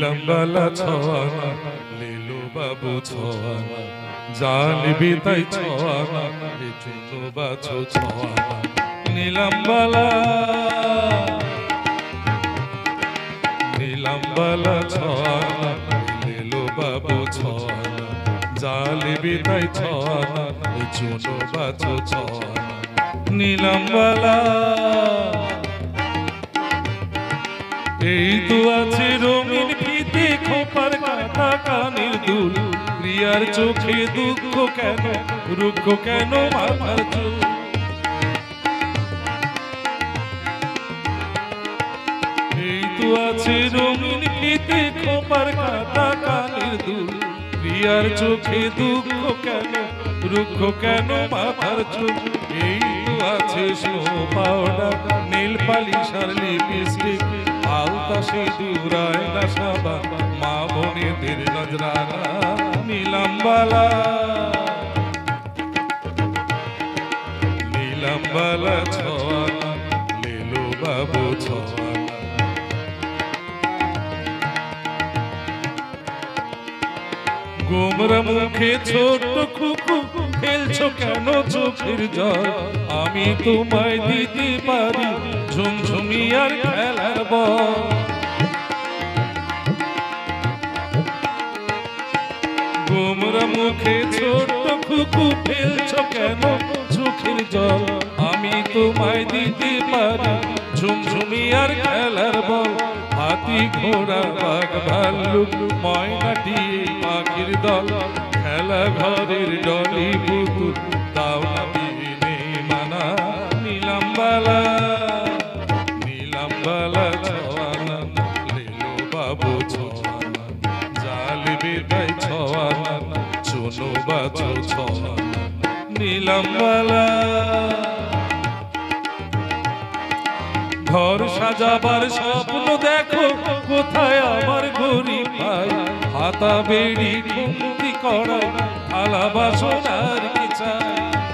নীলাম্বালা ছওয়ানা লেলো বাবু ছওয়ানা জানবি তাই ছওয়ানা রে চুনো বাছো ছওয়ানা নীলাম্বালা নীলাম্বালা ছওয়ানা লেলো বাবু ছওয়ানা জানবি তাই ছওয়ানা রে চুনো বাছো ছওয়ানা নীলাম্বালা এই তো আছে রঙিন ফিতে খোপার কাটা কানের দুল প্রিয়ার চোখে দুঃখ কেন রুক্ষ কেন মাথার চুল এই তো আছে রঙিন ফিতে খোপার কাটা কানের দুল প্রিয়ার চোখে দুঃখ কেন রুক্ষ কেন মাথার চুল এই তো আছে স্নো পাউডার নীল পালিশ আর লিপস্টিক আলতা সিঁদুর আয়না সাবান মা বোনেদের নজরানা নীলাম্বালা নীলাম্বালা ছওয়ানা লেলো বাবু ছওয়ানা গোমরা মুখে ছোট খুকু ফেলছো কেন চোখের জল আমি তোমায় দিতে পারি ঝুমঝুমি আর খেলার বল গোমরা মুখে ছোট খুকু ফেলছো কেন চোখের জল আমি তোমায় দিতে পারি ঝুমঝুমি আর খেলার বল হাতি ঘোড়া বাঘ ভাল্লুক ময়নাটি পাখির দল খেলা ঘরের ডলি পুতুল তাও দিনে মানা নীলাম্বালা নীলাম্বালা ছওয়ানা লেলো বাবু ছওয়ানা জালবে তাই ছওয়ানা চুনো বাছো ছওয়ানা নীলাম্বালা ঘর সাজাবার স্বপ্ন দেখো কোথায় আমার ঘড়ি পাই হাতা বেড়ি খুন্তি কড়াই থালা বাসন আর কি চাই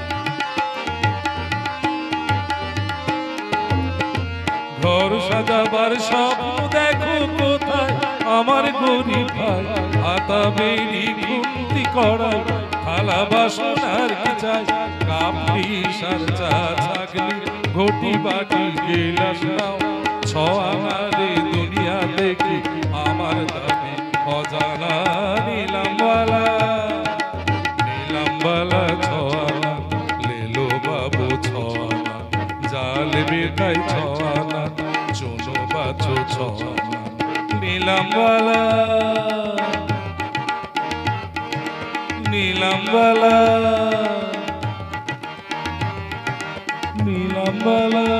ঘর সাজাবার স্বপ্ন দেখো কোথায় আমার ঘড়ি পাই হাতা বেড়ি খুন্তি কড়াই থালা বাসন আর কি চাই কাপড়ি সার চা ছাগলি ঘটি বাটি গেলাস নাও ছওয়ানা রে দুনিয়া দেখি আমার দাবি অজানা নীলাম্বালা নীলাম্বালা ছওয়ানা লেলো বাবু ছওয়ানা জালবে তাই ছওয়ানা চুনো বাছো ছওয়ানা নীলাম্বালা নীলাম্বালা নীলাম্বালা